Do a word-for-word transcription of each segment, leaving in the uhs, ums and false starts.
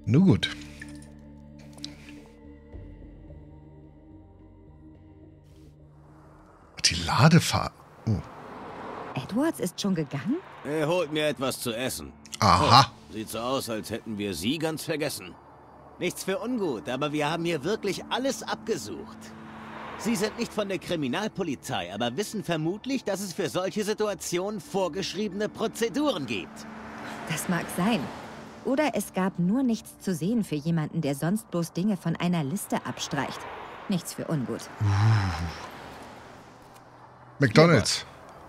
Nur gut. Die Ladefahrt. Oh. Edwards ist schon gegangen? Er holt mir etwas zu essen. Aha. Oh, sieht so aus, als hätten wir Sie ganz vergessen. Nichts für ungut, aber wir haben hier wirklich alles abgesucht. Sie sind nicht von der Kriminalpolizei, aber wissen vermutlich, dass es für solche Situationen vorgeschriebene Prozeduren gibt. Das mag sein. Oder es gab nur nichts zu sehen für jemanden, der sonst bloß Dinge von einer Liste abstreicht. Nichts für ungut. McDonald's.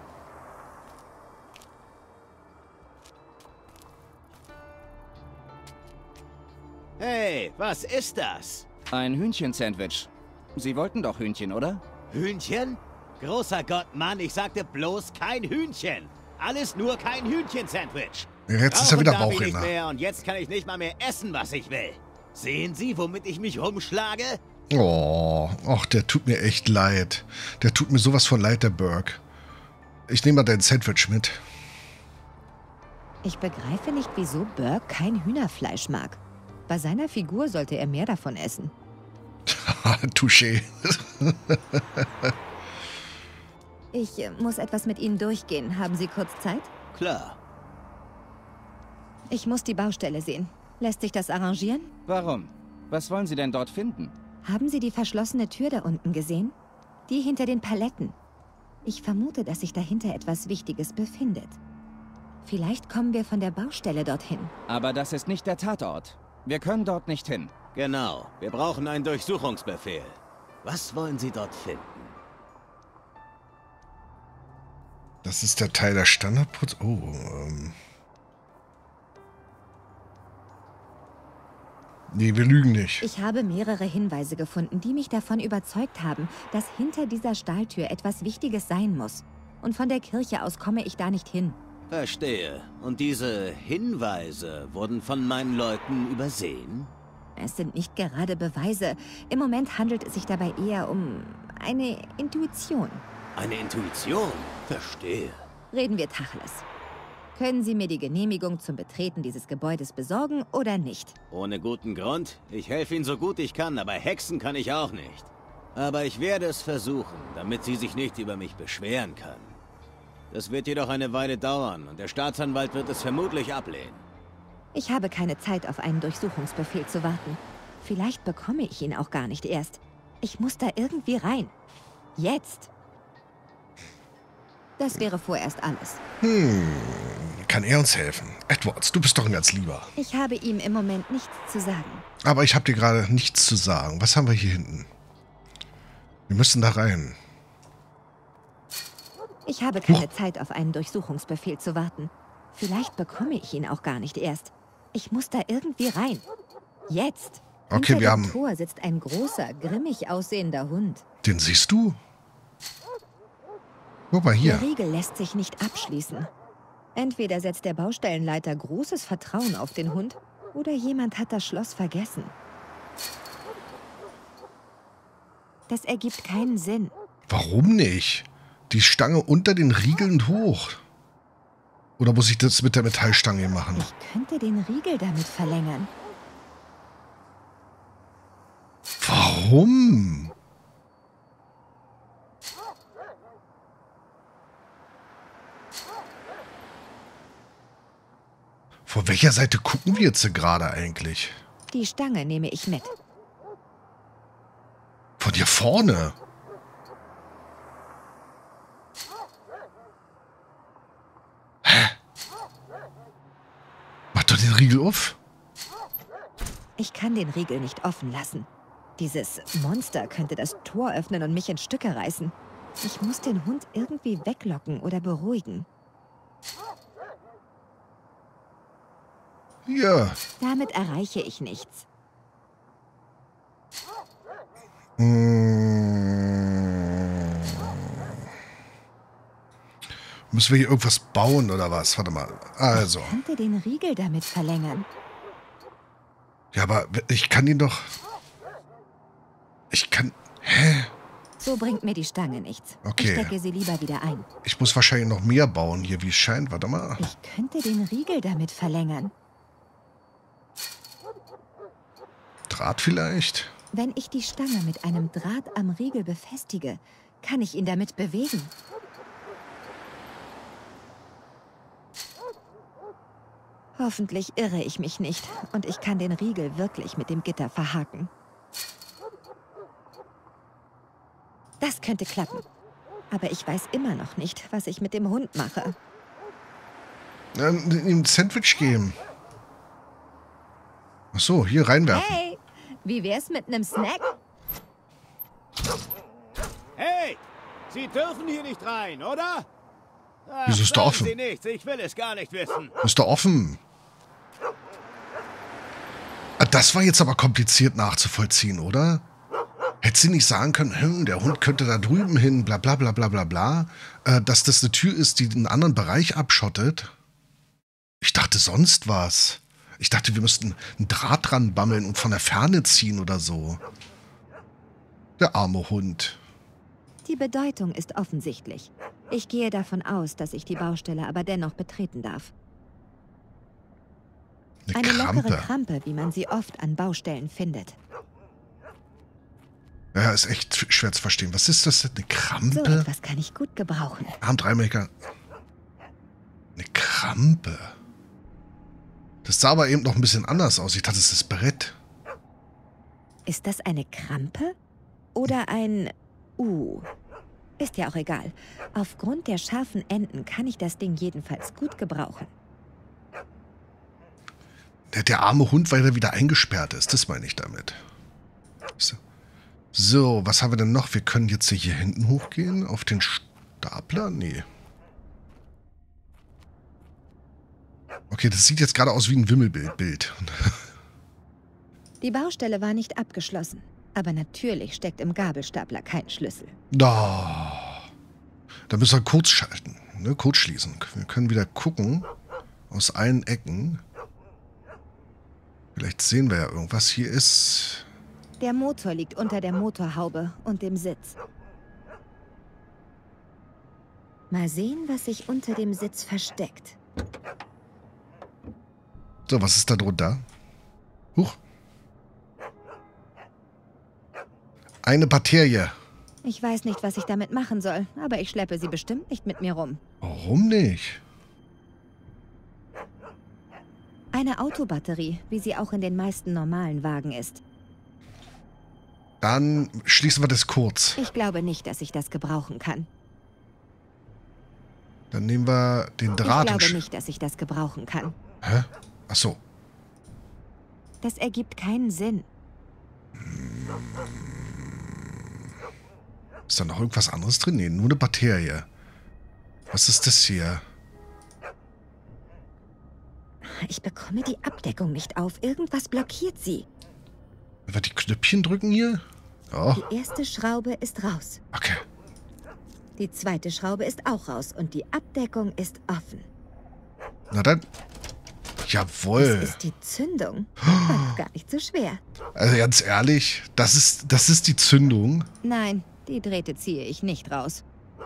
Hey, was ist das? Ein Hühnchen-Sandwich. Sie wollten doch Hühnchen, oder? Hühnchen? Großer Gott, Mann, ich sagte bloß kein Hühnchen. Alles nur kein Hühnchen-Sandwich. Jetzt ist er wieder Rauchen darf ich nicht Bauchredner. mehr und jetzt kann ich nicht mal mehr essen, was ich will. Sehen Sie, womit ich mich rumschlage? Oh, ach, der tut mir echt leid. Der tut mir sowas von leid, der Burke. Ich nehme mal dein Sandwich mit. Ich begreife nicht, wieso Burke kein Hühnerfleisch mag. Bei seiner Figur sollte er mehr davon essen. Touché. Ich äh, muss etwas mit Ihnen durchgehen. Haben Sie kurz Zeit? Klar. Ich muss die Baustelle sehen. Lässt sich das arrangieren? Warum? Was wollen Sie denn dort finden? Haben Sie die verschlossene Tür da unten gesehen? Die hinter den Paletten. Ich vermute, dass sich dahinter etwas Wichtiges befindet. Vielleicht kommen wir von der Baustelle dorthin. Aber das ist nicht der Tatort. Wir können dort nicht hin. Genau. Wir brauchen einen Durchsuchungsbefehl. Was wollen Sie dort finden? Das ist der Teil der Standardputz. Oh, ähm. Nee, wir lügen nicht. Ich habe mehrere Hinweise gefunden, die mich davon überzeugt haben, dass hinter dieser Stahltür etwas Wichtiges sein muss. Und von der Kirche aus komme ich da nicht hin. Verstehe. Und diese Hinweise wurden von meinen Leuten übersehen? Es sind nicht gerade Beweise. Im Moment handelt es sich dabei eher um eine Intuition. Eine Intuition? Verstehe. Reden wir Tacheles. Können Sie mir die Genehmigung zum Betreten dieses Gebäudes besorgen oder nicht? Ohne guten Grund? Ich helfe Ihnen so gut ich kann, aber hexen kann ich auch nicht. Aber ich werde es versuchen, damit sie sich nicht über mich beschweren kann. Das wird jedoch eine Weile dauern und der Staatsanwalt wird es vermutlich ablehnen. Ich habe keine Zeit, auf einen Durchsuchungsbefehl zu warten. Vielleicht bekomme ich ihn auch gar nicht erst. Ich muss da irgendwie rein. Jetzt. Das wäre vorerst alles. Hm, kann er uns helfen? Edwards, du bist doch ein ganz Lieber. Ich habe ihm im Moment nichts zu sagen. Aber ich habe dir gerade nichts zu sagen. Was haben wir hier hinten? Wir müssen da rein. Ich habe keine Zeit, auf einen Durchsuchungsbefehl zu warten. Vielleicht bekomme ich ihn auch gar nicht erst. Ich muss da irgendwie rein. Jetzt. Okay, Hinter wir dem haben... Tor sitzt ein großer, grimmig aussehender Hund. Den siehst du? Guck mal Der hier. Riegel lässt sich nicht abschließen. Entweder setzt der Baustellenleiter großes Vertrauen auf den Hund, oder jemand hat das Schloss vergessen. Das ergibt keinen Sinn. Warum nicht? Die Stange unter den Riegeln hoch. Oder muss ich das mit der Metallstange machen? Ich könnte den Riegel damit verlängern. Warum? Von welcher Seite gucken wir jetzt gerade eigentlich? Die Stange nehme ich mit. Von hier vorne. Hä? Mach doch den Riegel auf. Ich kann den Riegel nicht offen lassen. Dieses Monster könnte das Tor öffnen und mich in Stücke reißen. Ich muss den Hund irgendwie weglocken oder beruhigen. Ja. Damit erreiche ich nichts. Hm. Müssen wir hier irgendwas bauen oder was? Warte mal. Also. Ich könnte den Riegel damit verlängern. Ja, aber ich kann ihn doch... Ich kann... Hä? So bringt mir die Stange nichts. Okay. Ich stecke sie lieber wieder ein. Ich muss wahrscheinlich noch mehr bauen hier, wie es scheint. Warte mal. Ich könnte den Riegel damit verlängern. Draht vielleicht? Wenn ich die Stange mit einem Draht am Riegel befestige, kann ich ihn damit bewegen. Hoffentlich irre ich mich nicht und ich kann den Riegel wirklich mit dem Gitter verhaken. Das könnte klappen. Aber ich weiß immer noch nicht, was ich mit dem Hund mache. Ähm, ihm ein Sandwich geben. Ach so, hier reinwerfen. Hey, wie wär's mit einem Snack? Hey, Sie dürfen hier nicht rein, oder? Ach, Wieso ist da sagen offen? Sie nichts, ich will es gar nicht wissen. Ist da offen. Ah, das war jetzt aber kompliziert nachzuvollziehen, oder? Hätte sie nicht sagen können, hm, der Hund könnte da drüben hin, bla bla bla bla bla bla, äh, dass das eine Tür ist, die einen anderen Bereich abschottet? Ich dachte sonst was. Ich dachte, wir müssten einen Draht dran bammeln und von der Ferne ziehen oder so. Der arme Hund. Die Bedeutung ist offensichtlich. Ich gehe davon aus, dass ich die Baustelle aber dennoch betreten darf. Eine, Eine Krampe. lockere Krampe, wie man sie oft an Baustellen findet. Ja, ist echt schwer zu verstehen. Was ist das denn? Eine So Krampe? etwas kann ich gut gebrauchen. Arm Dreimecker. Eine Krampe. Das sah aber eben noch ein bisschen anders aus. Ich dachte, es ist das Brett. Ist das eine Krampe? Oder ein U? Ist ja auch egal. Aufgrund der scharfen Enden kann ich das Ding jedenfalls gut gebrauchen. Der, der arme Hund, weil er wieder eingesperrt ist. Das meine ich damit. So. So, was haben wir denn noch? Wir können jetzt hier hinten hochgehen. Auf den Stapler? Nee. Okay, das sieht jetzt gerade aus wie ein Wimmelbild. Die Baustelle war nicht abgeschlossen. Aber natürlich steckt im Gabelstapler kein Schlüssel. Da. Da müssen wir kurz schalten. Ne? Kurz schließen. Wir können wieder gucken. Aus allen Ecken. Vielleicht sehen wir ja irgendwas. Hier ist... Der Motor liegt unter der Motorhaube und dem Sitz. Mal sehen, was sich unter dem Sitz versteckt. So, was ist da drunter? Huch. Eine Bakterie. Ich weiß nicht, was ich damit machen soll, aber ich schleppe sie bestimmt nicht mit mir rum. Warum nicht? Eine Autobatterie, wie sie auch in den meisten normalen Wagen ist. Dann schließen wir das kurz. Ich glaube nicht, dass ich das gebrauchen kann. Dann nehmen wir den Ich Draht. glaube und sch- nicht, dass ich das gebrauchen kann. Hä? Ach so. Das ergibt keinen Sinn. Ist da noch irgendwas anderes drin? Nee, nur eine Bakterie. Was ist das hier? Ich bekomme die Abdeckung nicht auf. Irgendwas blockiert sie. Wenn wir die Knöpfchen drücken hier? Ja, Die erste Schraube ist raus. okay. Die zweite Schraube ist auch raus und die Abdeckung ist offen. Na dann. Das Jawohl. ist die Zündung. War gar nicht so schwer. Also ganz ehrlich, das ist, das ist die Zündung. Nein, die Drähte ziehe ich nicht raus.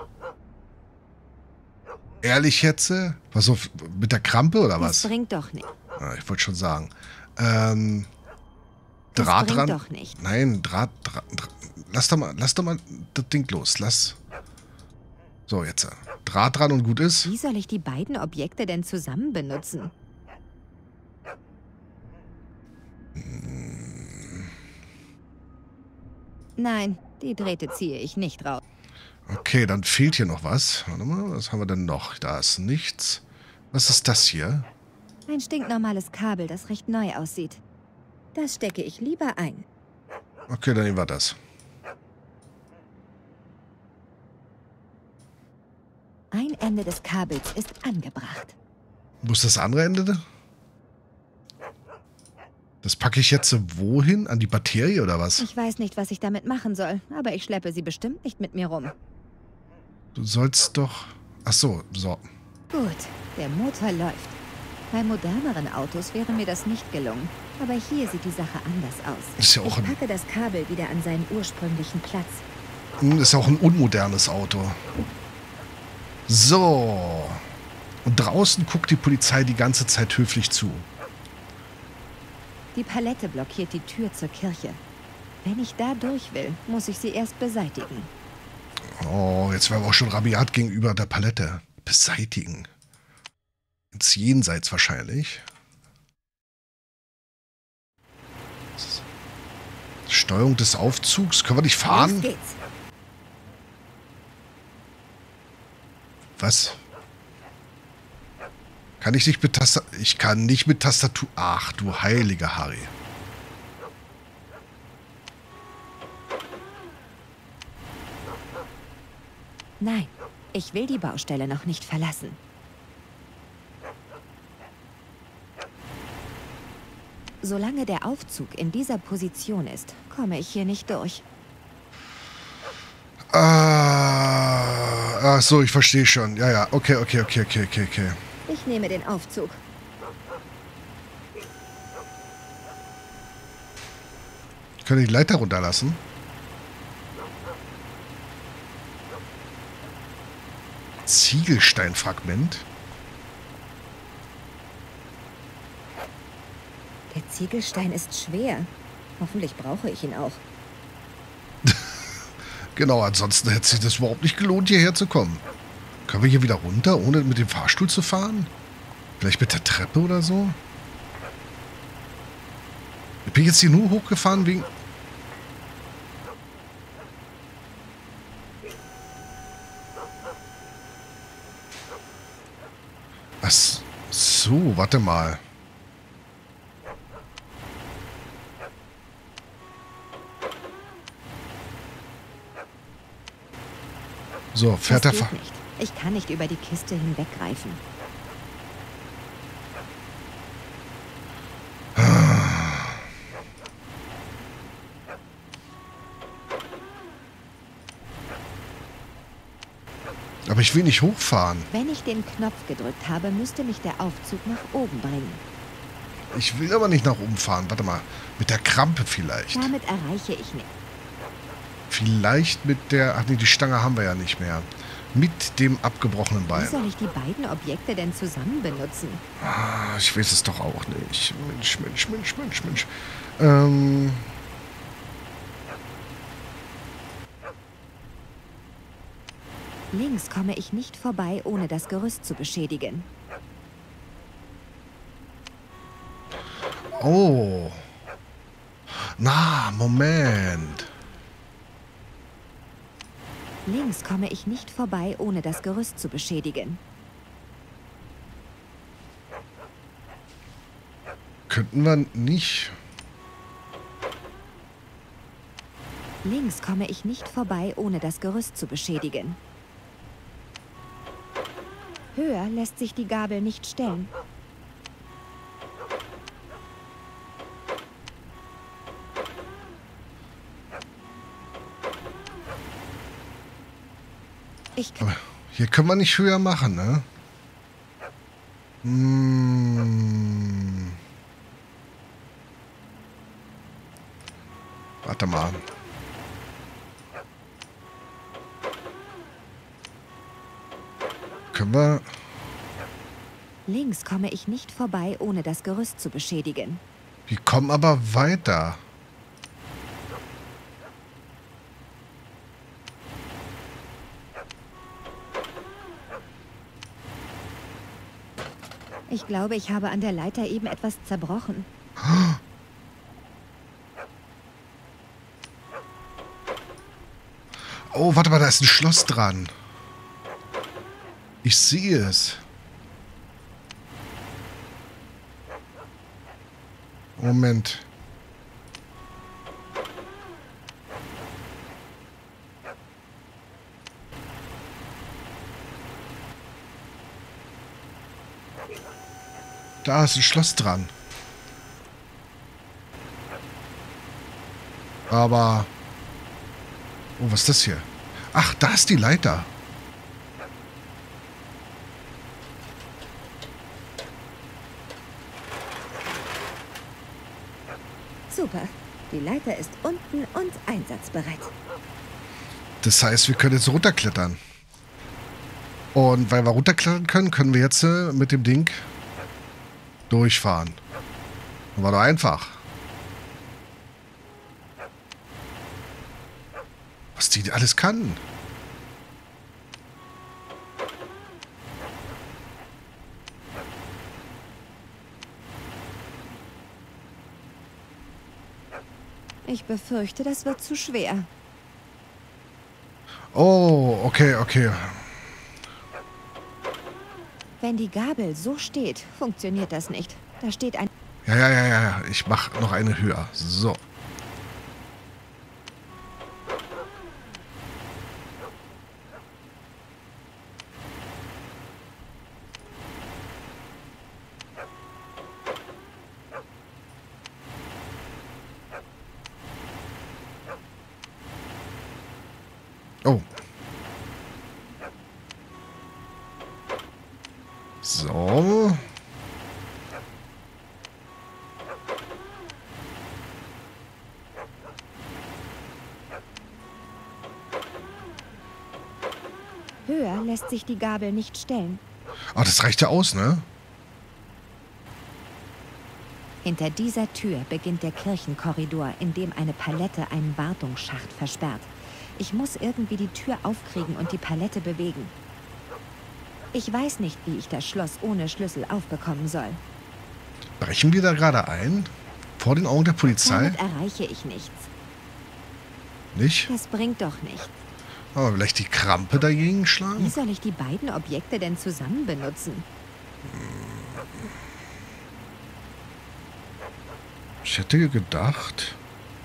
Ehrlich jetzt? äh? Was auf, mit der Krampe oder Das was? bringt doch nicht. Ah, ich wollte schon sagen. Ähm, Das Draht bringt dran. doch nicht. Nein, Draht, Draht, Draht. Lass doch mal, lass doch mal das Ding los. Lass. So, jetzt. äh, Draht dran und gut ist. Wie soll ich die beiden Objekte denn zusammen benutzen? Nein, die Drähte ziehe ich nicht raus. Okay, dann fehlt hier noch was. Warte mal, was haben wir denn noch? Da ist nichts. Was ist das hier? Ein stinknormales Kabel, das recht neu aussieht. Das stecke ich lieber ein. Okay, dann nehmen wir das. Ein Ende des Kabels ist angebracht. Wo ist das andere Ende? Das packe ich jetzt wohin? An die Batterie oder was? Ich weiß nicht, was ich damit machen soll, aber ich schleppe sie bestimmt nicht mit mir rum. Du sollst doch... Ach so, so. Gut, der Motor läuft. Bei moderneren Autos wäre mir das nicht gelungen. Aber hier sieht die Sache anders aus. Ist ja auch ich ein, packe das Kabel wieder an seinen ursprünglichen Platz. ist ja auch ein unmodernes Auto. So. Und draußen guckt die Polizei die ganze Zeit höflich zu. Die Palette blockiert die Tür zur Kirche. Wenn ich da durch will, muss ich sie erst beseitigen. Oh, jetzt wären wir auch schon rabiat gegenüber der Palette. Beseitigen. Ins Jenseits wahrscheinlich. Steuerung des Aufzugs. Können wir nicht fahren? Los geht's. Was? Kann ich nicht mit Tastatur... Ich kann nicht mit Tastatur... Ach, du heiliger Harry. Nein, ich will die Baustelle noch nicht verlassen. Solange der Aufzug in dieser Position ist, komme ich hier nicht durch. Ah, ach so, ich verstehe schon. Ja, ja, okay, okay, okay, okay, okay, okay. Ich nehme den Aufzug. Ich kann die Leiter runterlassen. Ziegelsteinfragment. Der Ziegelstein ist schwer. Hoffentlich brauche ich ihn auch. Genau, ansonsten hätte sich das überhaupt nicht gelohnt, hierher zu kommen. Können wir hier wieder runter, ohne mit dem Fahrstuhl zu fahren? Vielleicht mit der Treppe oder so? Ich bin jetzt hier nur hochgefahren wegen... Ach so, warte mal. So, fährt der Das Fahr... geht nicht. Ich kann nicht über die Kiste hinweggreifen. Aber ich will nicht hochfahren. Wenn ich den Knopf gedrückt habe, müsste mich der Aufzug nach oben bringen. Ich will aber nicht nach oben fahren. Warte mal. Mit der Krampe vielleicht. Damit erreiche ich nicht. Vielleicht mit der... Ach nee, die Stange haben wir ja nicht mehr. Mit dem abgebrochenen Wie Bein. soll ich die beiden Objekte denn zusammen benutzen? Ah, ich weiß es doch auch nicht. Mensch, Mensch, Mensch, Mensch, Mensch. Ähm... Links komme ich nicht vorbei, ohne das Gerüst zu beschädigen. Oh. Na, Moment. Links komme ich nicht vorbei, ohne das Gerüst zu beschädigen. Könnten wir nicht... Links komme ich nicht vorbei, ohne das Gerüst zu beschädigen. Höher lässt sich die Gabel nicht stellen. Ich kann... Aber hier können wir nicht höher machen, ne? Hm. Warte mal. Können wir... Links komme ich nicht vorbei, ohne das Gerüst zu beschädigen. Wir kommen aber weiter. Ich glaube, ich habe an der Leiter eben etwas zerbrochen. Oh, warte mal, da ist ein Schloss dran. Ich sehe es. Moment. Da ist ein Schloss dran. Aber... Oh, was ist das hier? Ach, da ist die Leiter. Super. Die Leiter ist unten und einsatzbereit. Das heißt, wir können jetzt runterklettern. Und weil wir runterklettern können, können wir jetzt äh, mit dem Ding durchfahren. War doch einfach. Was die alles kann. Ich befürchte, das wird zu schwer. Oh, okay, okay. Wenn die Gabel so steht, funktioniert das nicht. Da steht ein... Ja, ja, ja, ja. Ich mache noch eine höher. So. Oh. So. Höher lässt sich die Gabel nicht stellen. Ah, das reicht ja aus, ne? Hinter dieser Tür beginnt der Kirchenkorridor, in dem eine Palette einen Wartungsschacht versperrt. Ich muss irgendwie die Tür aufkriegen und die Palette bewegen. Ich weiß nicht, wie ich das Schloss ohne Schlüssel aufbekommen soll. Brechen wir da gerade ein? Vor den Augen der Polizei? Damit erreiche ich nichts. Nicht? Das bringt doch nichts. Aber vielleicht die Krampe dagegen Wie schlagen? soll ich die beiden Objekte denn zusammen benutzen? Ich hätte gedacht...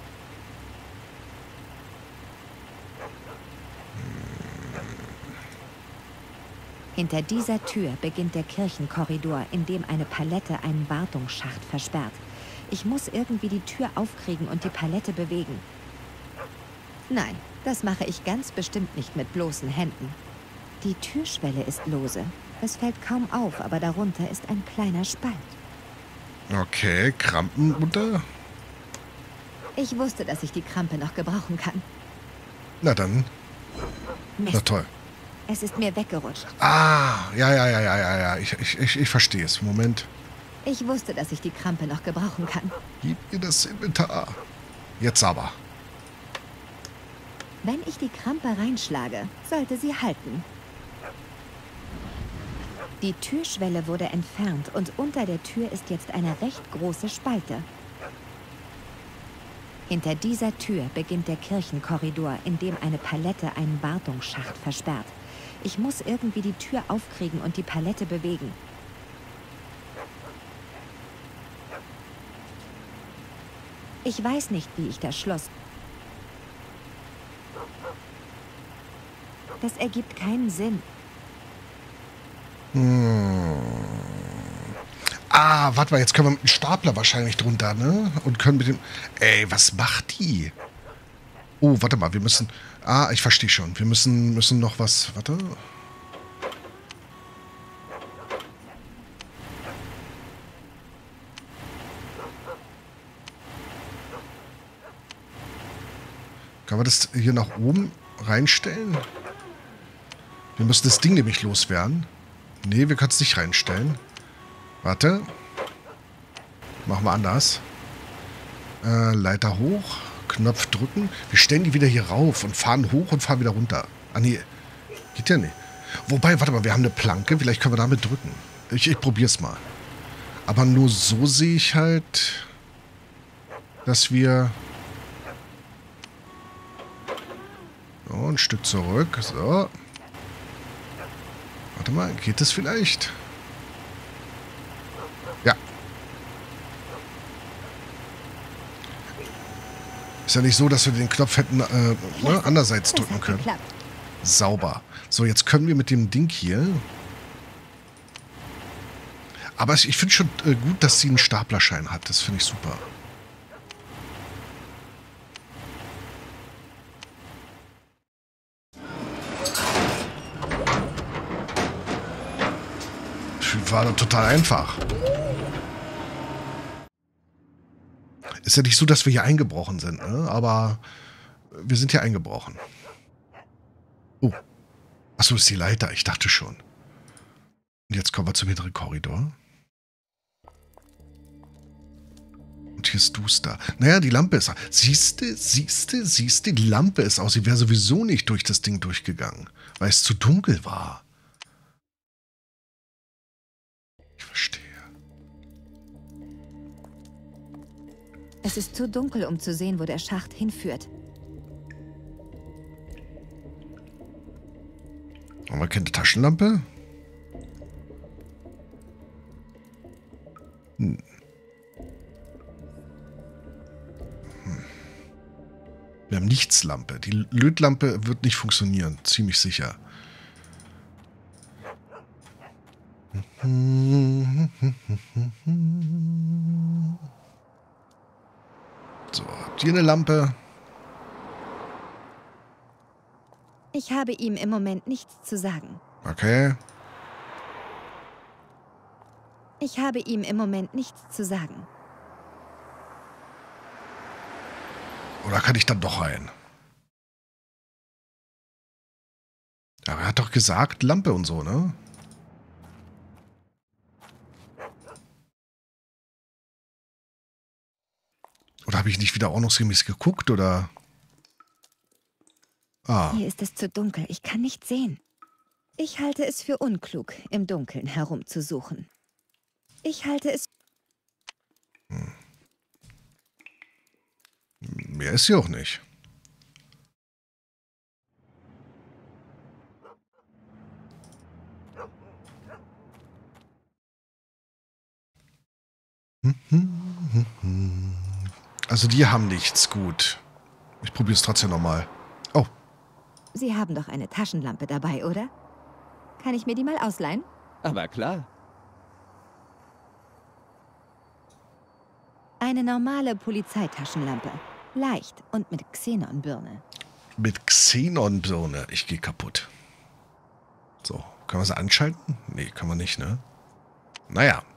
Hinter dieser Tür beginnt der Kirchenkorridor, in dem eine Palette einen Wartungsschacht versperrt. Ich muss irgendwie die Tür aufkriegen und die Palette bewegen. Nein, das mache ich ganz bestimmt nicht mit bloßen Händen. Die Türschwelle ist lose. Es fällt kaum auf, aber darunter ist ein kleiner Spalt. Okay, Krampenmutter? Ich wusste, dass ich die Krampe noch gebrauchen kann. Na dann. Na Mist, toll. es ist mir weggerutscht. Ah, ja, ja, ja, ja, ja, ja. Ich, ich, ich, ich verstehe es. Moment. Ich wusste, dass ich die Krampe noch gebrauchen kann. Gib mir das Inventar. Jetzt aber. Wenn ich die Krampe reinschlage, sollte sie halten. Die Türschwelle wurde entfernt und unter der Tür ist jetzt eine recht große Spalte. Hinter dieser Tür beginnt der Kirchenkorridor, in dem eine Palette einen Wartungsschacht versperrt. Ich muss irgendwie die Tür aufkriegen und die Palette bewegen. Ich weiß nicht, wie ich das Schloss... Das ergibt keinen Sinn. Hm. Ah, warte mal, jetzt können wir mit dem Stapler wahrscheinlich drunter, ne? Und können mit dem... Ey, was macht die? Oh, warte mal, wir müssen... Ah, ich verstehe schon. Wir müssen, müssen noch was... Warte. Kann man das hier nach oben reinstellen? Wir müssen das Ding nämlich loswerden. Nee, wir können es nicht reinstellen. Warte. Machen wir anders. Äh, Leiter hoch. Knopf drücken. Wir stellen die wieder hier rauf und fahren hoch und fahren wieder runter. Ah, nee. Geht ja nicht. Wobei, warte mal, wir haben eine Planke. Vielleicht können wir damit drücken. Ich, ich probier's mal. Aber nur so sehe ich halt, dass wir... So, ein Stück zurück. So. Warte mal, geht das vielleicht? Ja. Ist ja nicht so, dass wir den Knopf hätten äh, ne, andererseits Das drücken hat können. geklappt. Sauber. So, jetzt können wir mit dem Ding hier... Aber ich finde schon äh, gut, dass sie einen Staplerschein hat. Das finde ich super. War total einfach. Ist ja nicht so, dass wir hier eingebrochen sind, ne? Aber wir sind hier eingebrochen. Oh. Achso, ist die Leiter. Ich dachte schon. Und jetzt kommen wir zum hinteren Korridor. Und hier Nächtliches Duster. Naja, die Lampe ist... Siehste, siehste, siehste, die Lampe ist aus. Sie wäre sowieso nicht durch das Ding durchgegangen, weil es zu dunkel war. Ich verstehe. Es ist zu dunkel, um zu sehen, wo der Schacht hinführt. Haben wir keine Taschenlampe? Hm. Hm. Wir haben Nichtslampe. Die Lötlampe wird nicht funktionieren. Ziemlich sicher. So, habt ihr eine Lampe? Ich habe ihm im Moment nichts zu sagen. Okay. Ich habe ihm im Moment nichts zu sagen. Oder kann ich dann doch rein? Ja, aber er hat doch gesagt, Lampe und so, ne? Oder habe ich nicht wieder ordnungsgemäß geguckt, oder? Ah. Hier ist es zu dunkel, ich kann nicht sehen. Ich halte es für unklug, im Dunkeln herumzusuchen. Ich halte es... Hm. Mehr ist sie auch nicht. Also die haben nichts. Gut. Ich probiere es trotzdem nochmal. Oh. Sie haben doch eine Taschenlampe dabei, oder? Kann ich mir die mal ausleihen? Aber klar. Eine normale Polizeitaschenlampe. Leicht und mit Xenonbirne. Mit Xenonbirne. Ich gehe kaputt. So, können wir sie anschalten? Nee, können wir nicht, ne? Naja.